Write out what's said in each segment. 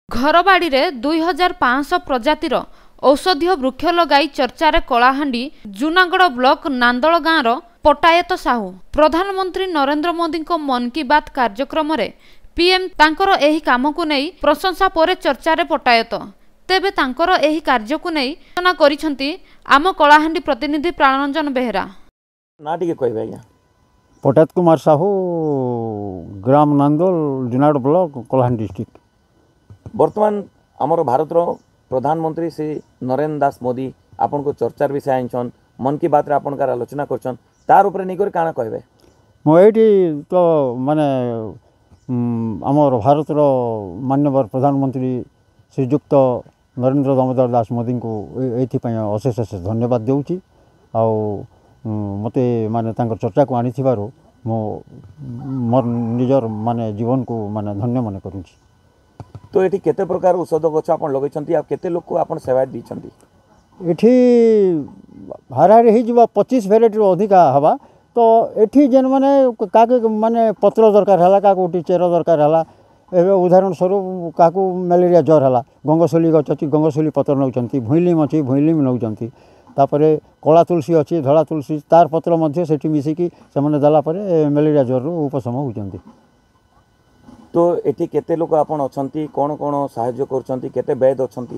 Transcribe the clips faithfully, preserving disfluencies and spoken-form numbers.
घरबाड़ी रे दुई हजार पांच प्रजातिर औषधीय वृक्ष लगाई चर्चार कलाहांडी जूनागढ़ ब्लॉक नांदल गाँवर पटायत साहू प्रधानमंत्री नरेंद्र मोदी को मन की बात कार्यक्रम रे पीएम तांकर एही काम को नहीं प्रशंसा पर चर्चार पटायत तेबे तांकर एही कार्य को नहीं सूचना करिसंती आम कलाहांडी प्रतिनिधि प्राणरंजन बेहरा ना टिके कहबे आज्ञा पटायत कुमार साहू ग्राम नांदल जूनागढ़ ब्लॉक कलाहांडी डिस्ट्रिक्ट वर्तमान आमर भारतर प्रधानमंत्री श्री नरेंद्र दास मोदी आपन को चर्चार विषय आइछन मन की बात रे आपन का आलोचना करछन तार ऊपर निकर काना कहबे मो एठी तो माने आमर भारतर माननीय प्रधानमंत्री श्रीयुक्त नरेंद्र दामोदर दास मोदी को एथि पय अशेष अशेष धन्यवाद देउची आ मते माने तांकर चर्चा को आनी थिबारो मो मोर निजर माने जीवन को माने धन्य मन करूची। तो ये केते प्रकार औषध गछ आपन लगैछंती आ केते लोक को आपन सेवा दिछंती एठी हारारे ही जबा पच्चीस वेराइटी अधिका हवा तो एठी जेन माने काके माने पत्र दरकार हला काको उठी चेर दरकार हला एबे उदाहरण स्वरूप काको मलेरिया ज्वर हला गंगोसली गछ अछि गंगोसली पत्र नउचंती भुइलीम अछि भुइलीम नउचंती तापरे कला तुलसी अछि धला तुलसी तार पत्र मध्ये सेठी मिसी की सेमने दला परे मलेरिया ज्वर रो उपशम होउचंती। तो एठी केते लोक आपन अछंती कोन कोन सहाय्य करछंती केते वैद्य अछंती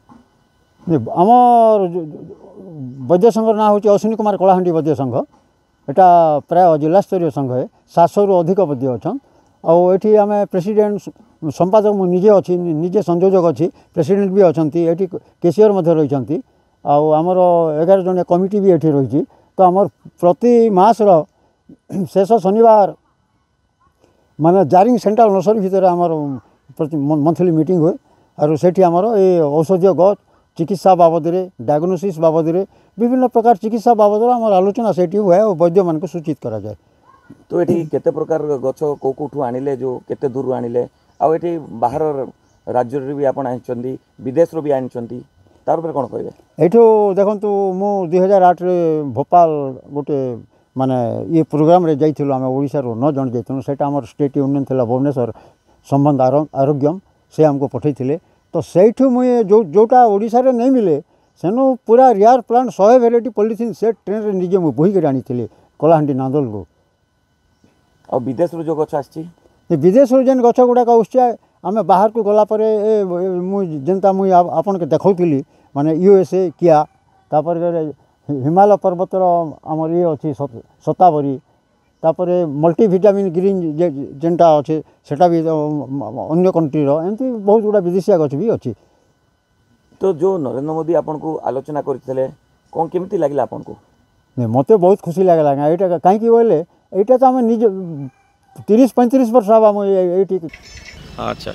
आमर वैद्य संघ ना होची अश्विनी कुमार कलाहांडी वैद्य संघ एटा प्राय जिला स्तरीय संघ है सात सौ रु अधिक वैद्य अछन आ एठी आमे प्रेसिडेंट संपादक मु निजे अछि निजे संयोजक अछि प्रेसिडेंट भी अछंती एठी केशियर मध्ये रहिछंती आ आमर एगार जन कमिटी भी एठी रहिछि तो आमर प्रति मास रो शेष शनिवार माने जारिंग सेंट्रल नर्सरी भितर आमर मंथली मीटिंग हुए और सेठी आमर ए औषधीय गछ चिकित्सा बाबद रे डायग्नोसिस बाबद रे विभिन्न प्रकार चिकित्सा बाबद रे आमर आलोचना सेठी हुए और वैद्य मान को सूचित करा जाए। तो एठी केते प्रकार गछ को कोठू आनिले जो केते दूर आनिले आ एठी बाहर राज्य रे भी आपण आइचंदी विदेश रो भी आइचंदी तार ऊपर कोन कहबे एठो देखंतु मु दो हज़ार आठ रे भोपाल गोटे माने ये प्रोग्राम रे जाइथिलो आमे ओडिसा रो न जण जाइथिलो सेटा हमर स्टेट यूनियन थिला भुवनेश्वर संबंध आरोग्यम से हमको पठैथिले तो सेठु मुई जो जोटा ओडिसा रे नै मिले सेनु पूरा रियर प्लांट सौ वेराइटी पॉलिथिन सेट ट्रेन रे निजे मु बोही के आनीथिले कलाहांडी नांदल को और विदेश रो जो गछ आछि विदेश रो जेन गछ गुडा का उस्या आमे बाहर को गला परे मु जनता मु आपन के देखौथिली माने यूएसए किया तापर हिमालय पर्वतर आमर ये अच्छी सतावरी तापरे मल्टीविटामिन ग्रीन जेनटा अच्छे सेटा भी अन्य कंट्री रो एमती बहुत गुड़ा विदेशिया गछ भी अच्छी। तो जो नरेंद्र मोदी आपन को आलोचना करथिले कोन केमती लागला आपन को ने मते बहुत खुशी लागला एटा काई की बोले एटा तो हम निज तीस पैंतीस वर्ष हवा हम एटी अच्छा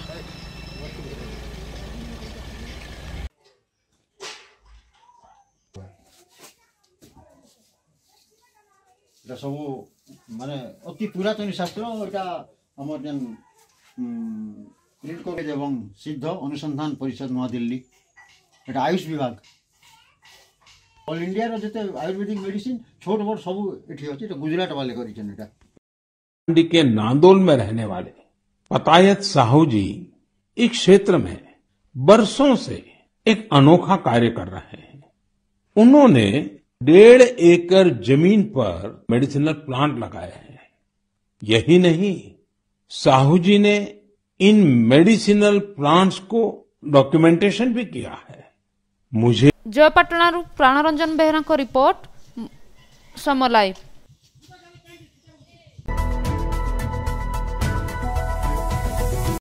सब माने अति पुरातन शास्त्र एटा हमर जन प्रिंट कॉलेज एवं सिद्ध अनुसंधान परिषद नवा दिल्ली एटा आयुष विभाग ऑल इंडिया रो जते आयुर्वेदिक मेडिसिन छोट बड़ सब एठी अछि तो गुजरात वाले करिछन एटा। मंडी के नांदोल में रहने वाले पतायत साहू जी इस क्षेत्र में बरसों से एक अनोखा कार्य कर रहे हैं। उन्होंने डेढ़ एकड़ जमीन पर मेडिसिनल प्लांट लगाए हैं। यही नहीं, साहू जी ने इन मेडिसिनल प्लांट्स को डॉक्यूमेंटेशन भी किया है। मुझे जयपाटणारू प्राणरंजन बेहरा को रिपोर्ट समर लाइव।